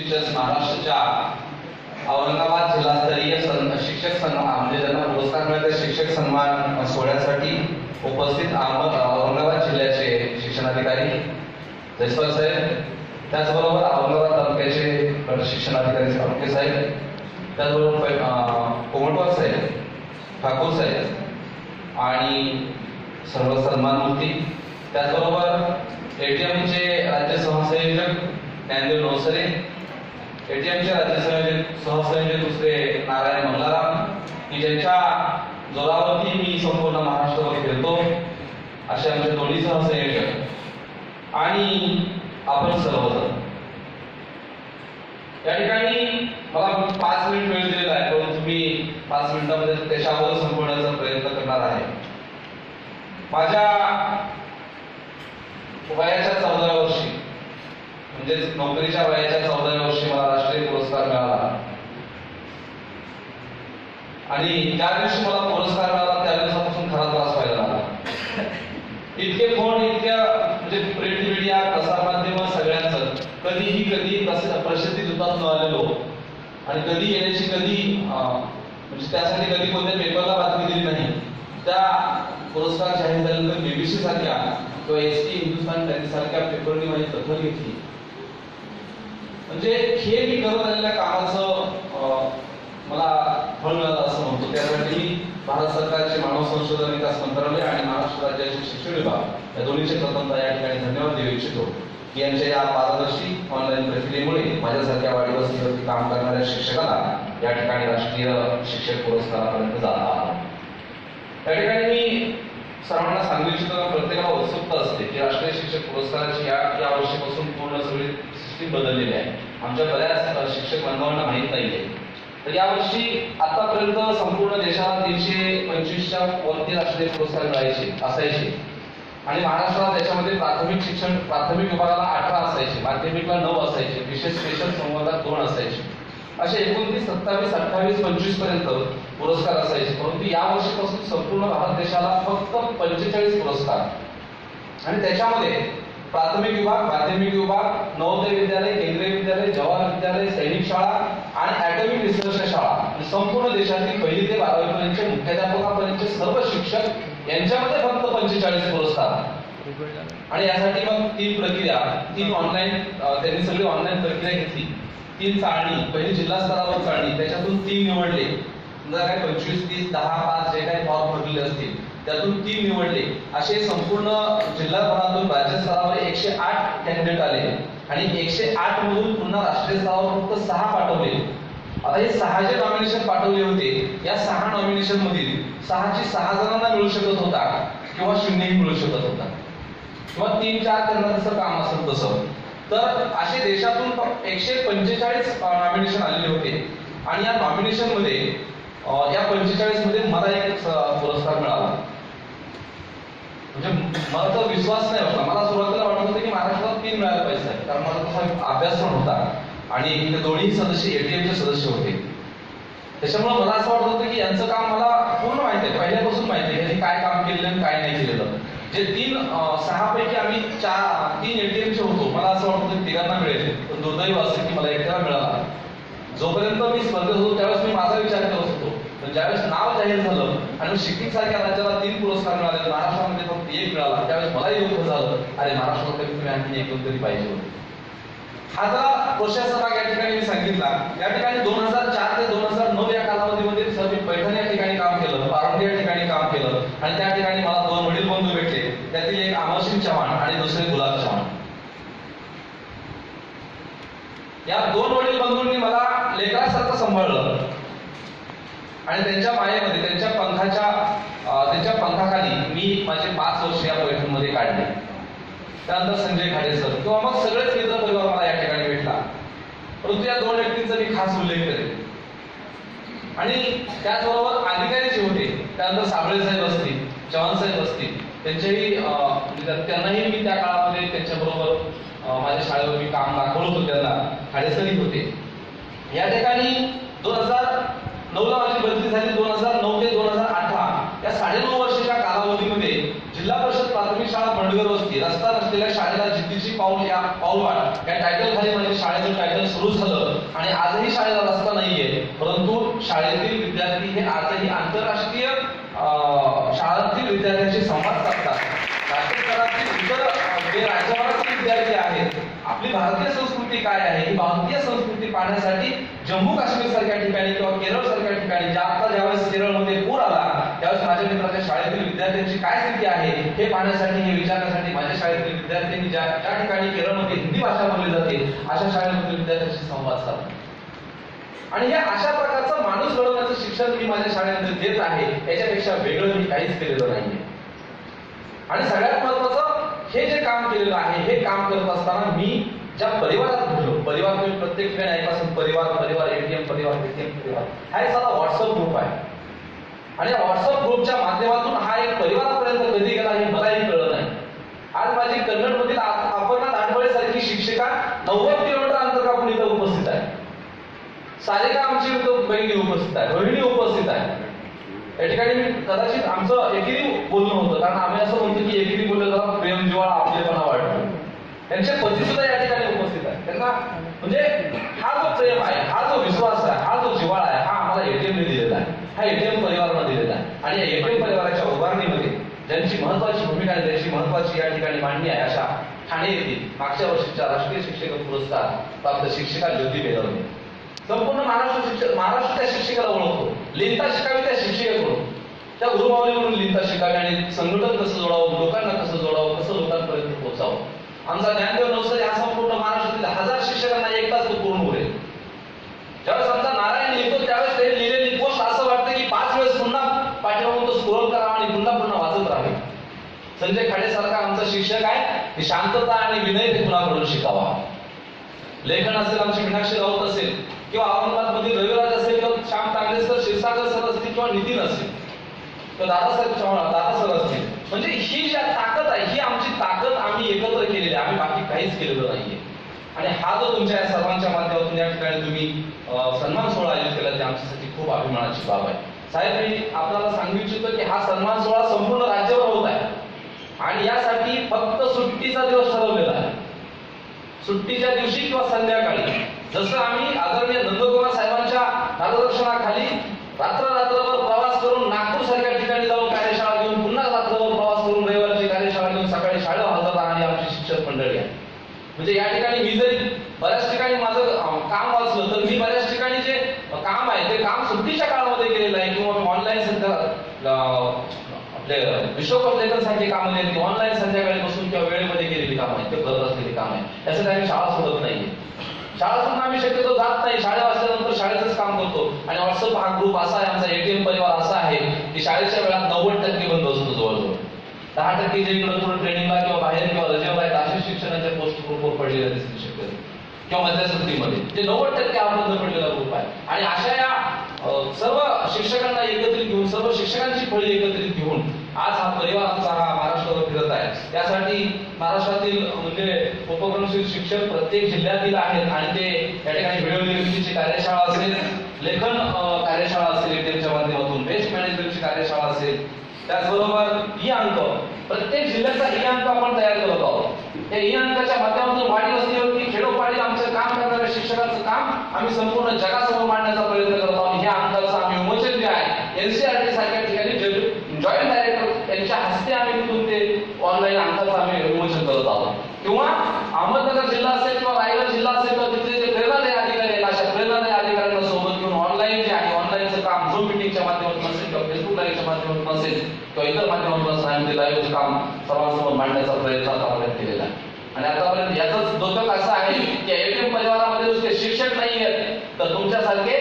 Teachers महाराष्ट्राच्या औरंगाबाद जिल्हास्तरीय शिक्षक सन्मान म्हणजे ज्यांना पुरस्कार मिळाले शिक्षक सन्मान सोहळ्यासाठी उपस्थित औरंगाबाद जिल्ह्याचे शिक्षणाधिकारी जयस्वाल साहेब, त्याचबरोबर औरंगाबाद तालुक्याचे शिक्षणाधिकारी साळुंखे साहेब, त्याचबरोबर कोमटवार साहेब, ठाकूर साहेब आणि सर्व सन्मानमूर्ती, त्याचबरोबर एटीएमचे राज्य सहसंयोजक ज्ञानदेव नवसरे, एटीएमचे राज्य सहसंयोजक दुसरे नारायण मंगलाराम, की ज्यांच्या जोरावरती मी संपूर्ण महाराष्ट्रावर फिरतो असे आमचे दोन्ही सहसंयोजक आणि आपण सर्वजण. या ठिकाणी मला 5 मिनिट वेळ दिलेला आहे, परंतु मी 5 मिनिटांमध्ये त्याच्यावर संपवण्याचा प्रयत्न करणार आहे. माझ्या वयाच्या 14व्या वर्षी म्हणजेच नोकरीच्या वयाच्या 14व्या वर्षी मला राष्ट्रीय पुरस्कार मिळाला आणि ज्या दिवशी मला पुरस्कार मिळाला त्या दिवसापासून खरा त्रास व्हायला लागला. इतके फोन, इतक्या म्हणजे प्रिंट मीडिया, प्रसार माध्यम सगळ्यांचं कधी प्रसिद्धी दुतात न आलेलो आणि कधी येण्याची म्हणजे त्यासाठी कधी कोणत्या पेपरला बातमी दिली नाही. त्या पुरस्कार जाहीर झाल्यानंतर BBC सारख्या किंवा ST हिंदुस्तान सारख्या पेपरनी माझी दखल घेतली. म्हणजे हे मी करत आलेल्या कामाचं मला फळ मिळालं असं म्हणतो. त्यासाठी मी भारत सरकारचे मानव संशोधन विकास मंत्रालय आणि महाराष्ट्र राज्याचे शिक्षण विभाग या दोन्हीचे प्रथमतः या ठिकाणी धन्यवाद देऊ इच्छितो की यांच्या या पारदर्शी ऑनलाईन प्रक्रियेमुळे माझ्यासारख्या वाढीवस्तीवरती काम करणाऱ्या शिक्षकाला या ठिकाणी राष्ट्रीय शिक्षक पुरस्कारापर्यंत जाता आला. त्या ठिकाणी मी सर्वांना सांगू इच्छितो, प्रत्येकाला उत्सुकता असते की राष्ट्रीय शिक्षक पुरस्काराची या वर्षीपासून पूर्ण सगळी सिस्टीम बदललेली आहे. आमच्या बऱ्याच शिक्षक बांधवांना माहीत नाहीये. तर यावर्षी आतापर्यंत संपूर्ण देशाला 325च्या वरती राष्ट्रीय पुरस्कार असायचे आणि महाराष्ट्रात त्याच्यामध्ये प्राथमिक विभागाला 18 असायचे, माध्यमिकला 9 असायचे, विशेष स्पेशल संवर्गात 2 असायचे, असे 29, 27, 28, 25 पर्यंत पुरस्कार असायचे. परंतु या वर्षीपासून संपूर्ण भारत देशाला फक्त 45 पुरस्कार आणि त्याच्यामध्ये प्राथमिक विभाग, माध्यमिक विभाग, नवोदय विद्यालय, केंद्रीय विद्यालय, जवाहर विद्यालय, सैनिक शाळा आणि अॅटॉमिक रिसर्च शाळा, संपूर्ण देशातील 1ली ते 12वी पर्यंतचे मुख्याध्यापकापर्यंतचे सर्व शिक्षक यांच्यामध्ये फक्त 45 पुरस्कार. आणि यासाठी मग 3 प्रक्रिया, 3 ऑनलाईन, त्यांनी सगळी ऑनलाईन प्रक्रिया घेतली. 3 चाळणी, पहिली जिल्हा स्तरावर चाळणी, त्याच्यातून 3 निवडले. समजा काय 25, 30, 10, 5 जे काही फॉर्म भरलेले असतील त्यातून 3 निवडले. असे संपूर्ण जिल्हाभरातून राज्य स्तरावर 108 कॅन्डिडेट आले आणि 108 मधून पुन्हा राष्ट्रीय स्तरावर फक्त 6 पाठवले. आता हे 6 जे नॉमिनेशन पाठवले होते, या 6 नॉमिनेशन मधील 6ची 6 जणांना मिळू शकत होता किंवा 0ही मिळू शकत होता किंवा 3-4 त्यांना जसं काम असेल तसं. तर असे देशातून 145 नॉमिनेशन आलेले होते आणि या नॉमिनेशन मध्ये या 45 मध्ये मला एक पुरस्कार मिळाला. म्हणजे मला तो विश्वास नाही होता. मला सुरुवातीला वाटत होतं की महाराष्ट्रात 3 मिळायला पाहिजे, कारण माझा तसा अभ्यास पण होता आणि ते दोन्ही सदस्य एटीएमचे सदस्य होते. त्याच्यामुळे मला असं वाटत होतं की यांचं काम मला पूर्ण माहिती आहे, पहिल्यापासून माहिती आहे यांनी काय काम केलेलं आणि काय नाही केलेलं. जे 6 पैकी आम्ही 3 एटीएमचे होतो. मला असं वाटत होतं 3घांना मिळेल, पण दुर्दैव असं की मला एकट्याला मिळाला. जोपर्यंत मी स्पर्धेत होतो त्यावेळेस मी माझा विचार करत होतो, पण ज्यावेळेस नाव जाहीर झालं आणि सिक्कीम सारख्या राज्याला 3 पुरस्कार मिळाले, महाराष्ट्रामध्ये फक्त 1 मिळाला, त्यावेळेस मलाही दुःख झालं. अरे महाराष्ट्रात कमीत आणखी 1 तरी पाहिजे होते. हा जरा प्रोसेस या ठिकाणी मी सांगितला. या ठिकाणी 2004 ते 2009 या कालावधीमध्ये सर मी पैठण या ठिकाणी काम केलं, पारंडी या ठिकाणी काम केलं आणि त्या ठिकाणी मला 2 वडील बंधू भेटले. त्यातील एक अमरसिंग चव्हाण आणि दुसरे गुलाब चव्हाण. या 2 वडील बंधूंनी मला लेकरासारखं सांभाळलं आणि त्यांच्या मायेमध्ये, त्यांच्या पंखाखाली मी माझे 5 वर्ष या पैठणमध्ये काढले. त्यानंतर संजय खाडे सर किंवा मग सगळेच मित्र परिवार मला या ठिकाणी भेटला. परंतु या 2 व्यक्तींचा मी खास उल्लेख करेन. आणि त्याचबरोबर अधिकारी जे होते, त्यानंतर साबळे साहेब असतील, चव्हाण साहेब असतील, त्यांनाही मी त्या काळामध्ये त्यांच्याबरोबर माझ्या शाळेवर मी काम दाखवलं होतं. त्यांना खाडेसरी होते. या ठिकाणी 2009ला माझी बदली झाली. 2009 ते 2018 या 9.5 वर्षाच्या कालावधीमध्ये जिल्हा परिषद प्राथमिक शाळा बंडगर वस्ती, रस्ता नसलेल्या शाळेला जिद्दीची पाऊलवाट या टायटल खाली माझ्या शाळेचं टायटल सुरू झालं. आणि आजही शाळेला रस्ता नाहीये, परंतु शाळेतील विद्यार्थी हे आजही आंतरराष्ट्रीय शाळांतील विद्यार्थ्यांशी संवाद साधतात. राज्यस्तरातील इतर जे राज्यभरातील विद्यार्थी आहेत, आपली भारतीय संस्कृती काय आहे ही भारतीय संस्कृती पाहण्यासाठी जम्मू काश्मीर सारख्या ठिकाणी किंवा केरळ सारख्या ठिकाणी, ज्यावेळेस केरळमध्ये पूर आला त्यावेळेस माझ्या मित्राच्या शाळेतील विद्यार्थ्यांची काय स्थिती आहे हे पाहण्यासाठी, हे विचारण्यासाठी माझ्या शाळेतील विद्यार्थ्यांनी ज्या ठिकाणी केरळमध्ये हिंदी भाषा बोलली जाते अशा शाळेमधील विद्यार्थ्यांशी संवाद साधला. आणि हे अशा प्रकारचं माणूस घडवण्याचं शिक्षण मी माझ्या शाळेमध्ये देत आहे, याच्यापेक्षा वेगळं मी काहीच केलेलं नाहीये. आणि सगळ्यात महत्वाचं, हे जे काम केलेलं आहे हे काम करत असताना मी ज्या परिवारात घडलो, परिवार तुम्ही प्रत्येक ठिकाणी ऐकाल, परिवार एटीएम परिवार हा एक साधा व्हॉट्सअप ग्रुप आहे. आणि या व्हॉट्सअप ग्रुपच्या माध्यमातून हा एक परिवारापर्यंत कधी गेला हे मलाही कळलं नाही. आज माझी कन्नडमधील अपर्णा दांडवळे सारखी शिक्षिका 90 किलोमीटर अंतर कापून इथं उपस्थित आहे. सारिका आमची बहिणी उपस्थित आहे, रोहिणी उपस्थित आहे. या ठिकाणी मी कदाचित आमचं एकेरी बोलणं होतं, कारण आम्ही असं म्हणतो की एकेरी बोललं तर प्रेम जिव्हाळा आपलेपणा वाढतो. त्यांचे पती सुद्धा या ठिकाणी उपस्थित आहे. त्यांना म्हणजे हा जो प्रेम आहे, हा जो विश्वास आहे, हा जो जिव्हाळा आहे, हा आम्हाला एटीएमने दिलेला आहे, हा एटीएम परिवारानं दिलेला आहे. आणि या एटीएम परिवाराच्या उभारणीमध्ये ज्यांची महत्वाची भूमिका आहे, ज्यांची महत्वाची या ठिकाणी मांडणी आहे, अशा ठाणे येथील मागच्या वर्षीच्या राष्ट्रीय शिक्षक पुरस्कार प्राप्त शिक्षिका ज्योती बेलवणे. संपूर्ण महाराष्ट्र त्या शिक्षिकेला ओळखतो. लिहिता शिकावी त्या शिक्षिकेकडून, त्या गुरुमावलीकडून लिहिता शिकावी आणि संघटन कसं जोडावं, लोकांना कसं जोडावं, कसं लोकांपर्यंत पोहोचावं. आमचा ज्ञानदेव नवसर या संपूर्ण महाराष्ट्रातील 1000 शिक्षकांना एक तास तो पूर्ण उरेल. ज्यावेळेस आमचा नारायण लिहितो त्यावेळेस ते लिहिलेली पोस्ट असं वाटतं की 5 वेळेस पुन्हा पाठीमागून तो स्क्रोल करावा आणि पुन्हा वाचत राहावे. संजय खाडे सारखा आमचा शिक्षक आहे की शांतता आणि विनय ते कुणाकडून शिकावा. लेखन असेल, आमची मीनाक्षी राऊत असेल, किंवा औरंगाबाद मध्ये रविराज असेल, किंवा श्याम तांगेसर, क्षीरसागर सर असतील, किंवा नितीन असेल, किंवा दादासाहेब चव्हाण, दादा सर असतील. म्हणजे ही जी ताकद आहे, ही आमची ताकद आम्ही एकत्र केलेली आहे, आम्ही बाकी काहीच केलेलं नाहीये. आणि हा जो तुमच्या या सर्वांच्या माध्यमातून या ठिकाणी तुम्ही सन्मान सोहळा आयोजित केला, ते आमच्यासाठी खूप अभिमानाची बाब आहे. साहेब, मी आपल्याला सांगू इच्छितो की हा सन्मान सोहळा संपूर्ण राज्यावर होत आहे आणि यासाठी फक्त सुट्टीचा दिवस ठरवलेला आहे. सुट्टीच्या दिवशी किंवा संध्याकाळी, जसं आम्ही आदरणीय नंदकुमार साहेबांच्या मार्गदर्शनाखाली रात्रभर प्रवास करून नागपूर सारख्या ठिकाणी जाऊन कार्यशाळा घेऊन, पुन्हा रात्रभर प्रवास करून रविवारची कार्यशाळा घेऊन सकाळी शाळेवर हजर राहणारी आमची शिक्षक मंडळी आहे. म्हणजे या ठिकाणी मी जरी बऱ्याच ठिकाणी माझं काम वाचलं तर मी बऱ्याच ठिकाणी जे काम आहे ते काम सुट्टीच्या काळामध्ये केलेलं आहे, किंवा ऑनलाईन सध्या आपले विश्वकोश लेखनसारखी कामं आहेत ती ऑनलाईन संध्याकाळी बसून किंवा वेळेमध्ये केलेली कामं आहेत, ते करत असलेली काम आहे. त्यासाठी आम्ही शाळा सोडत नाहीये. शाळा सोडून आम्ही शक्यतो जात नाही. शाळेत असल्यानंतर शाळेचंच काम करतो. आणि व्हॉट्सअप हा ग्रुप असा आहे, आमचा एटीएम परिवार असा आहे की शाळेच्या वेळात 90% बंद असतो जवळजवळ. 10% जे इकडे थोडं ट्रेनिंगला किंवा बाहेर किंवा रजेवर आहेत असे शिक्षणाच्या पोस्ट ग्रुपवर पडलेल्या दिसतील शक्यतो, किंवा मध्यस्थीमध्ये जे 90% हा बंद पडलेला ग्रुप आहे. आणि अशा या सर्व शिक्षकांना एकत्रित घेऊन, सर्व शिक्षकांची फळी एकत्रित घेऊन आज हा परिवार आमचा हा महाराष्ट्रावर फिरत आहे. त्यासाठी महाराष्ट्रातील म्हणजे उपक्रमशील शिक्षक प्रत्येक जिल्ह्यातील आहेत आणि ते या ठिकाणी व्हिडिओ निर्मितीची कार्यशाळा असेल, लेखन कार्यशाळा असेल, एटीएमच्या माध्यमातून वेस्ट मॅनेजमेंटची कार्यशाळा असेल, त्याचबरोबर ई अंक, प्रत्येक जिल्ह्याचा ई अंक आपण तयार करत आहोत. या ई अंकाच्या माध्यमातून वाडी वस्तीवरती खेडोपाडी आमचं काम करणाऱ्या शिक्षकांचं काम आम्ही संपूर्ण जगासमोर मांडण्याचा प्रयत्न करत आहोत. ह्या अंकाचं आम्ही विमोचन जे आहे एनसीआरटी सारख्या ठिकाणी जॉईंट डायरेक्टर यांच्या हस्ते आम्ही तिथून ते ऑनलाईन अंकाचं आम्ही विमोचन करत आहोत. किंवा अहमदनगर जिल्हा असेल किंवा रायगड जिल्हा असेल तर तिथले जे प्रेरणादायी अधिकारी आहेत अशा प्रेरणादायी अधिकाऱ्यांना सोबत घेऊन ऑनलाईन जे आहे ऑनलाईनचं काम झूम मिटिंगच्या माध्यमातून असेल किंवा फेसबुक लाईव्हच्या माध्यमातून असेल किंवा इतर माध्यमातून असेल लाईव्हचं काम सर्वांसमोर मांडण्याचा प्रयत्न आतापर्यंत केलेला आहे. आणि आतापर्यंत याचाच द्योतक असं आहे की एटीएम परिवारामध्ये नुसते शिक्षक नाही आहेत तर तुमच्यासारखे